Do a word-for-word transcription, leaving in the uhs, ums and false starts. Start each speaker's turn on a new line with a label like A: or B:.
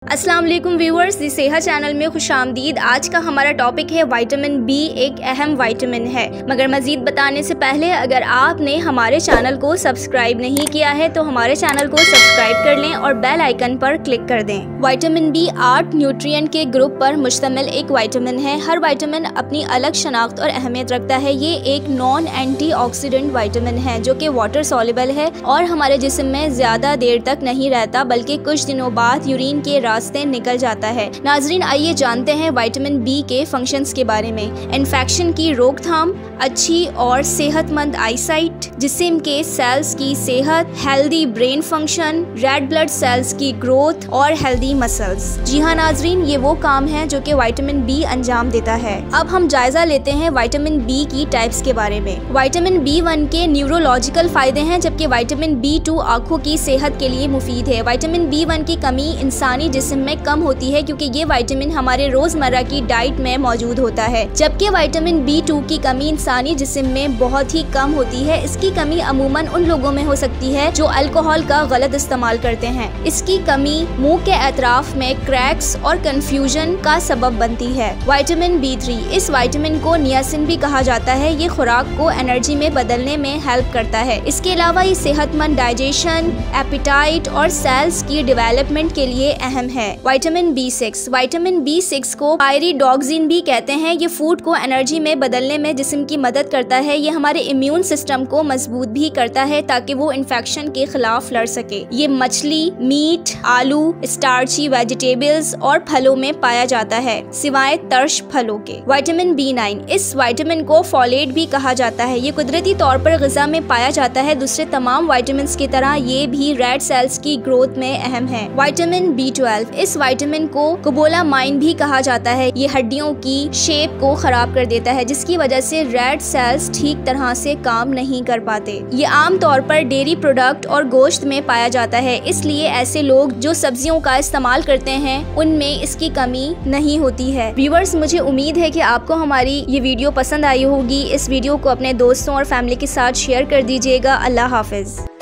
A: अस्सलाम वालेकुम व्यूअर्स, दी सेहत चैनल में खुशामदीद। आज का हमारा टॉपिक है विटामिन बी। एक अहम विटामिन है, मगर मज़ीद बताने से पहले अगर आपने हमारे चैनल को सब्सक्राइब नहीं किया है तो हमारे चैनल को सब्सक्राइब कर लें और बेल आइकन पर क्लिक कर दें। विटामिन बी आठ न्यूट्रिएंट के ग्रुप पर मुश्तमिल एक विटामिन है। हर विटामिन अपनी अलग शनाख्त और अहमियत रखता है। ये एक नॉन एंटीऑक्सीडेंट विटामिन है जो कि वाटर सॉल्युबल है और हमारे जिस्म में ज़्यादा देर तक नहीं रहता, बल्कि कुछ दिनों बाद यूरिन के रास्ते निकल जाता है। नाजरीन, आइए जानते हैं विटामिन बी के फंक्शंस के बारे में। इन्फेक्शन की रोकथाम, अच्छी और सेहतमंद आईसाइट, जिस्म के सेल्स की सेहत, healthy brain function, red blood cells की ग्रोथ और हेल्दी मसल्स। जी हाँ नाजरीन, ये वो काम है जो कि विटामिन बी अंजाम देता है। अब हम जायजा लेते हैं विटामिन बी की टाइप्स के बारे में। विटामिन बी वन के न्यूरोलॉजिकल फायदे हैं, जबकि विटामिन बी टू आंखों की सेहत के लिए मुफीद है। विटामिन बी वन की कमी इंसानी जिस्म में कम होती है क्योंकि ये विटामिन हमारे रोजमर्रा की डाइट में मौजूद होता है, जबकि विटामिन बी टू की कमी इंसानी जिस्म में बहुत ही कम होती है। इसकी कमी अमूमन उन लोगों में हो सकती है जो अल्कोहल का गलत इस्तेमाल करते हैं। इसकी कमी मुंह के अतराफ में क्रैक्स और कंफ्यूजन का सबब बनती है। विटामिन बी थ्री, इस विटामिन को नियासिन भी कहा जाता है। ये खुराक को एनर्जी में बदलने में हेल्प करता है। इसके अलावा ये सेहतमंद डाइजेशन, एपिटाइट और सेल्स की डेवलपमेंट के लिए अहम है। Vitamin B six, vitamin B six को पायरिडॉक्सिन भी कहते हैं। ये फूड को एनर्जी में बदलने में जिस्म की मदद करता है। ये हमारे इम्यून सिस्टम को मजबूत भी करता है ताकि वो इन्फेक्शन के खिलाफ लड़ सके। ये मछली, मीट, आलू, स्टार्ची वेजिटेबल्स और फलों में पाया जाता है, सिवाय तर्श फलों के। विटामिन बी नाइन, इस विटामिन को फोलेट भी कहा जाता है। ये कुदरती तौर पर ग़िज़ा में पाया जाता है। दूसरे तमाम विटामिन की तरह ये भी रेड सेल्स की ग्रोथ में अहम है। विटामिन बी ट्वेल्व, इस विटामिन को कोबालामाइन भी कहा जाता है। ये हड्डियों की शेप को खराब कर देता है, जिसकी वजह से रेड सेल्स ठीक तरह से काम नहीं कर पाते। ये आम तौर पर डेयरी प्रोडक्ट और गोश्त में पाया जाता है, इसलिए ऐसे लोग जो सब्जियों का इस्तेमाल करते हैं उनमें इसकी कमी नहीं होती है। व्यूअर्स, मुझे उम्मीद है कि आपको हमारी ये वीडियो पसंद आई होगी। इस वीडियो को अपने दोस्तों और फैमिली के साथ शेयर कर दीजिएगा। अल्लाह हाफिज।